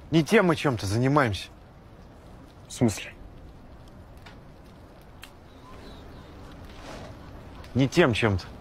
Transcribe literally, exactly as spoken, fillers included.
Не тем мы чем-то занимаемся. В смысле? Не тем чем-то.